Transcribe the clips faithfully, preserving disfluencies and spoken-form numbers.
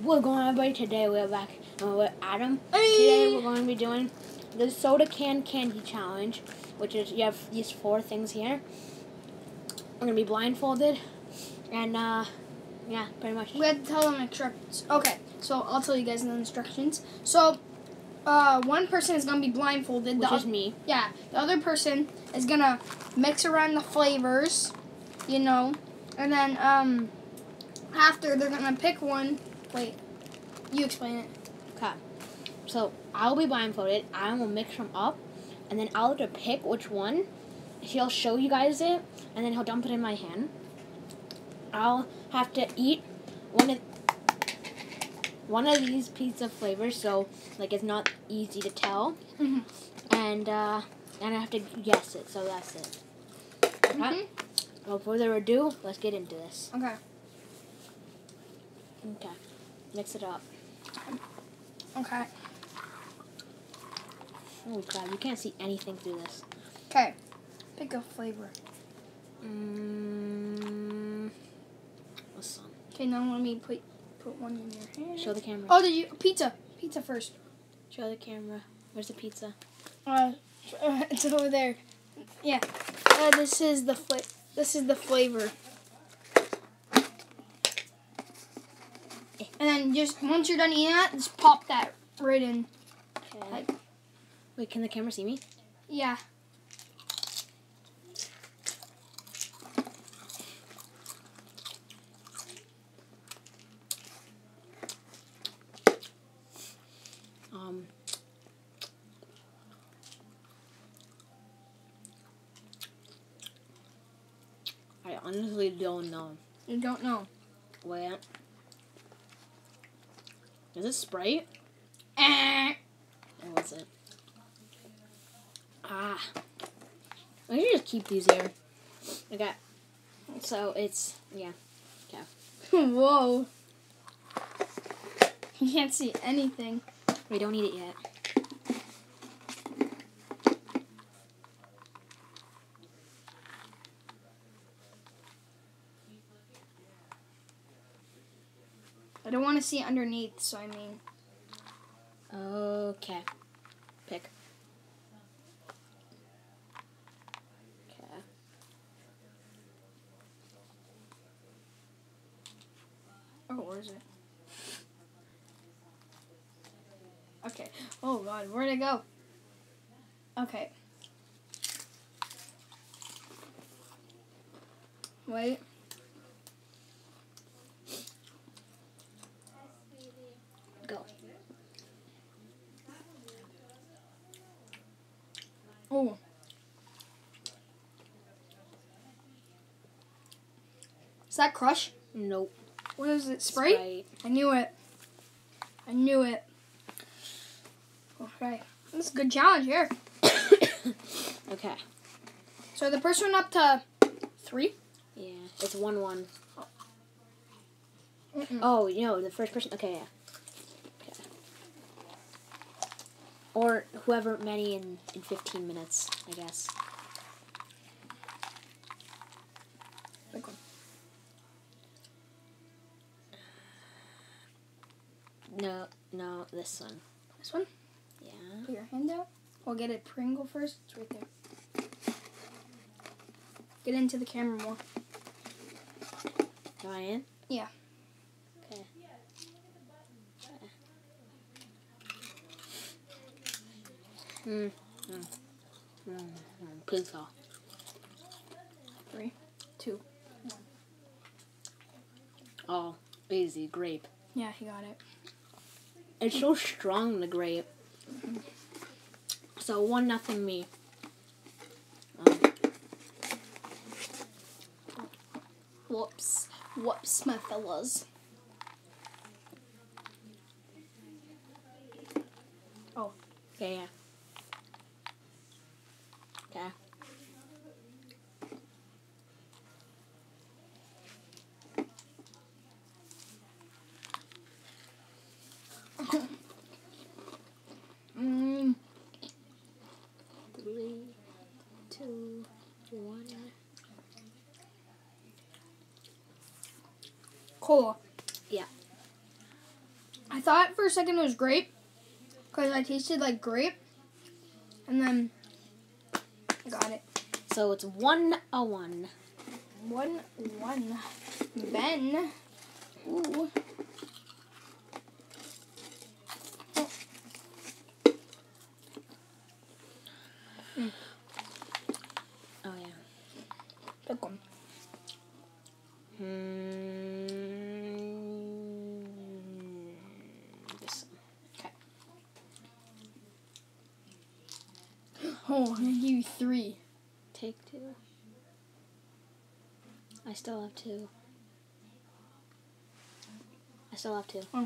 What's going on, everybody? Today we're back uh, with Adam. Today we're going to be doing the soda can candy challenge, which is you have these four things here. We're going to be blindfolded, and uh, yeah, pretty much. We have to tell them instructions. Okay, so I'll tell you guys the instructions. So, uh, one person is going to be blindfolded. Which the is me. Yeah, the other person is going to mix around the flavors, you know, and then um, after they're going to pick one. Wait, you explain it. Okay. So I'll be blindfolded. I will mix them up, and then I'll have to pick which one. He'll show you guys it, and then he'll dump it in my hand. I'll have to eat one of one of these pizza flavors, so like it's not easy to tell. Mm-hmm. And uh, and I have to guess it. So that's it. Okay. Mm-hmm. Without further ado, let's get into this. Okay. Okay. Mix it up. Okay. Holy crap! You can't see anything through this. Okay. Pick a flavor. Mm, what's on? Okay, now let me put put one in your hand. Show the camera. Oh, did you pizza? Pizza first. Show the camera. Where's the pizza? Uh, it's over there. Yeah. Uh, this is the fla- This is the flavor. And then just once you're done eating that, just pop that right in. Okay. Like, Wait, can the camera see me? yeah. Um. I honestly don't know. You don't know. Wait. Is this Sprite? Eh. Or was it? Ah. I should just keep these here. Okay. So it's, yeah. Okay. Whoa. You can't see anything. We don't eat it yet. I don't want to see underneath, so I mean. Okay. Pick. Okay. Oh, where is it? Okay. Oh, God. Where'd it go? Okay. Wait. Go. Oh. Is that Crush? Nope. What is it? Sprite? Sprite. I knew it. I knew it. Okay. This is a good challenge here. Okay. So the first one up to three? Yeah. It's one one. Mm-mm. Oh, you know, the first person. Okay, yeah. Okay. Or whoever many in, in fifteen minutes, I guess. Pick one. No, no, this one. This one? Yeah. Put your hand out. I'll get a Pringle first. It's right there. Get into the camera more. Am I in? Yeah. Okay. Hmm. Hmm. Hmm. Pizza. Three, two. Oh, easy. Grape. Yeah, he got it. It's so strong, the grape. So, one nothing me. Um, Whoops. Whoops, my fellas. Oh. okay, yeah. Okay. mm. Three, two, one. Cola. Yeah. I thought for a second it was grape because I tasted like grape, and then I got it. So it's one a one. One one. Ben. Ooh. Oh. Mm. Oh yeah. Pick one. Hmm. This one. Okay. Oh, I'm gonna give you three. Take two. I still have two. I still have two. Oh.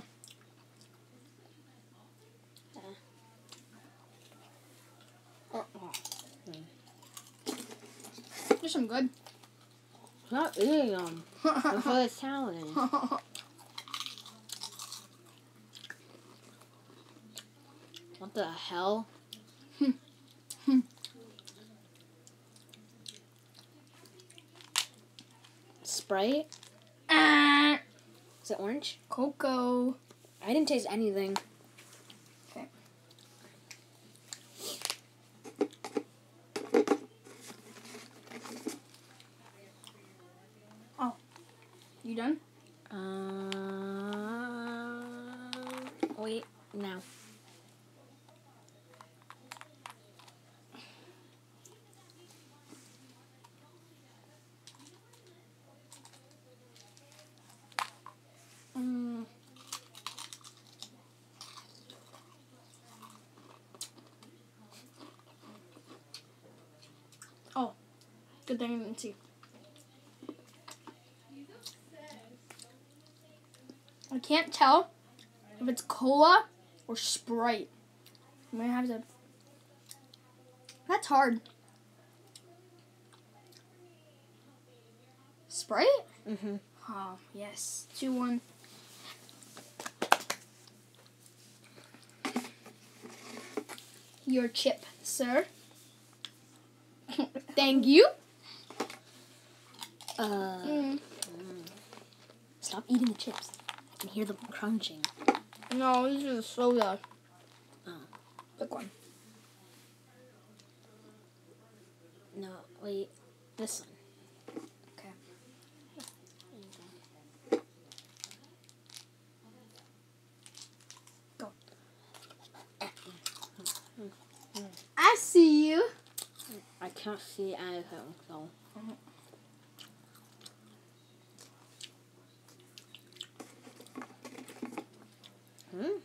Uh. Oh, oh. Mm. There's some good. I'm not eating them. They're for the salad. What the hell? Sprite? Ah, Is it orange? Cocoa. I didn't taste anything. Okay. Oh, you done? Um, wait, no. Mm. Oh, good thing I didn't see. I can't tell if it's cola or Sprite. I'm gonna have to. That's hard. Sprite? Mm-hmm. Oh, yes. two one. Your chip, sir. Thank you. Uh, Mm. Stop eating the chips. I can hear them crunching. No, this is soda. Oh. Pick one. No, wait. This one. Okay. Go. I see you. I can't see anything, so. Hmm?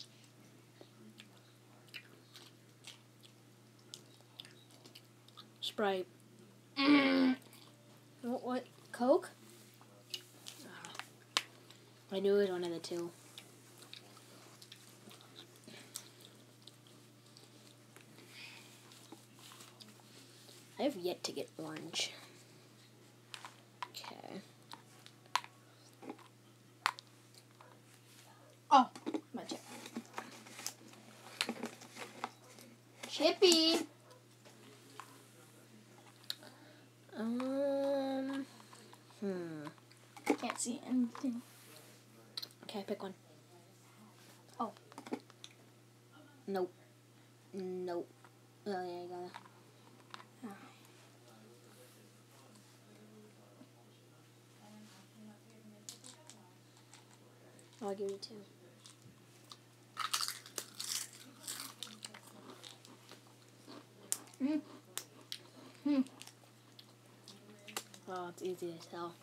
Sprite. Mm. What? What? Coke? Ah. I knew it was one of the two. I have yet to get orange. Okay. Oh, my chip. Chippy. Um. Hmm. Can't see anything. Okay, pick one. Oh. Nope. Nope. Oh, yeah, you gotta. Oh, I'll give you two. Mm. Mm. Oh, it's easy to tell.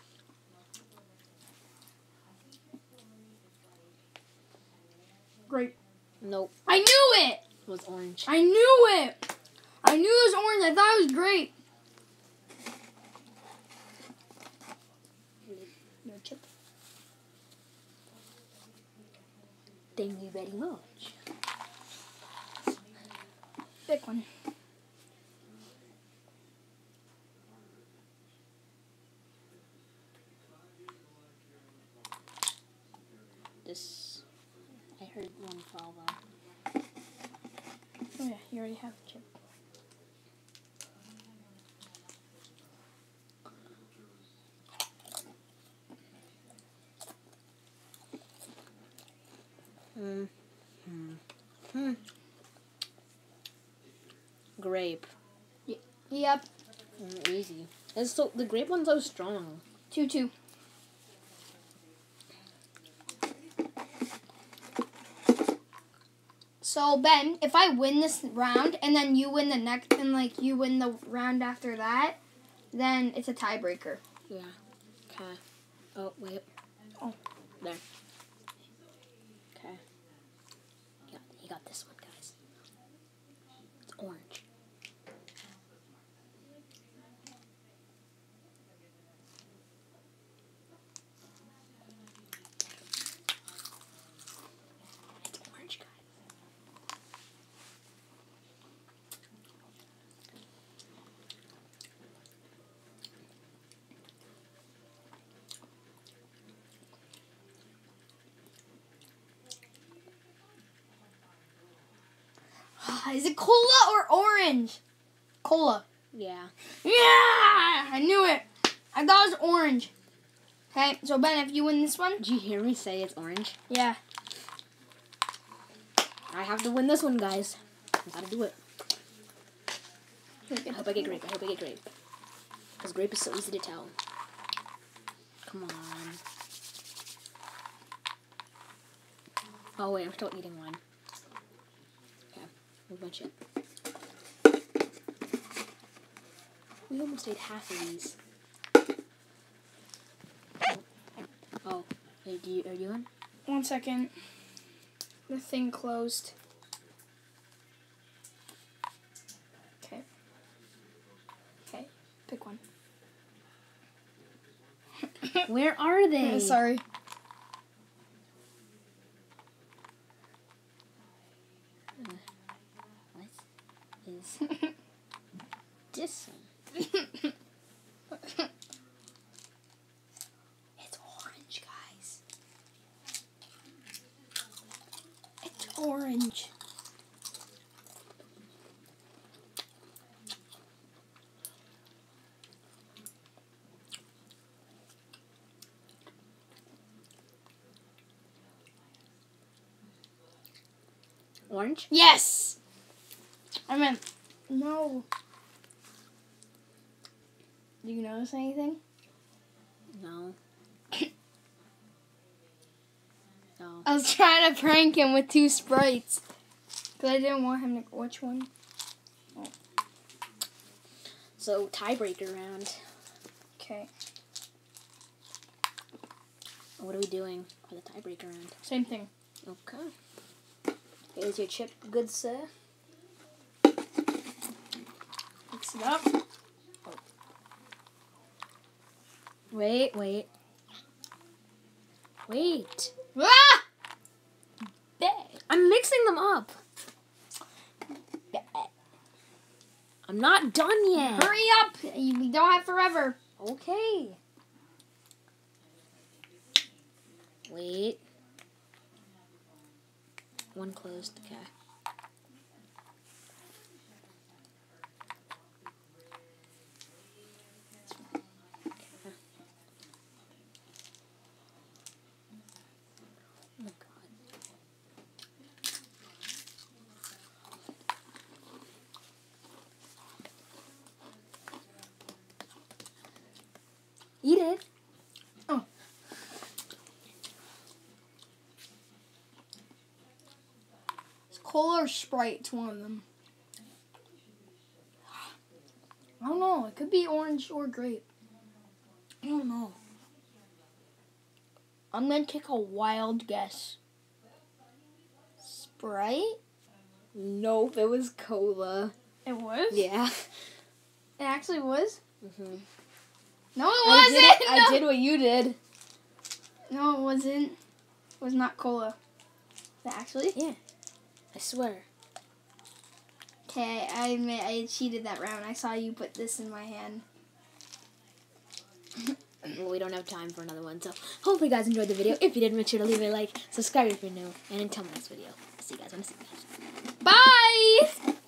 Great. Nope. I knew it. It was orange. I knew it. I knew it was orange. I thought it was great. Your chip. Thank you very much. Pick one. This. I heard one fall though. Oh yeah, you already have a chip. Hmm. Hmm. Hmm. Grape. Y- yep. Mm, easy. It's so the grape one's so strong. Two two. So Ben, if I win this round and then you win the next, and like you win the round after that, then it's a tiebreaker. Yeah. Okay. Oh wait. Oh. There. Okay. You got, you got this one, guys. It's orange. It's orange, guys. Is it cola or orange? Cola. Yeah. Yeah, I knew it. I thought it was orange. Okay, so Ben, if you win this one, Did you hear me say it's orange? yeah. I have to win this one, guys. I gotta do it. I hope I get grape. I hope I get grape. Because grape is so easy to tell. Come on. Oh, wait. I'm still eating one. Okay. Where's my chip? We almost ate half of these. Oh. Hey, do you, are you in? One second. The thing closed. Okay. Okay, pick one. Where are they? Uh, sorry. What is this one? It's orange, guys. It's orange. Orange? Yes! I meant, no. Do you notice anything? No. No. I was trying to prank him with two Sprites. Because I didn't want him to... Which one? Oh. So, tiebreaker round. Okay. What are we doing for the tiebreaker round? Same thing. Okay. Here's your chip, good sir. Mix it up. Oh. Wait, wait. Wait. Ah! I'm mixing them up. I'm not done yet. Hurry up! We don't have forever. Okay. Wait. One closed, okay. Okay. Oh my god. Eat it. Oh. It's cola or Sprite. It's one of them. I don't know. It could be orange or grape. I don't know. I'm going to take a wild guess. Sprite? Nope, it was cola. It was? Yeah. It actually was? Mm-hmm. No, it I wasn't! did, no. I did what you did. No, it wasn't. It was not cola. Actually? Yeah. I swear. Okay, I admit I cheated that round. I saw you put this in my hand. Well, we don't have time for another one, so hopefully you guys enjoyed the video. If you did, make sure to leave a like, subscribe if you're new, and until my next video, I'll see you guys when I see you guys. Bye!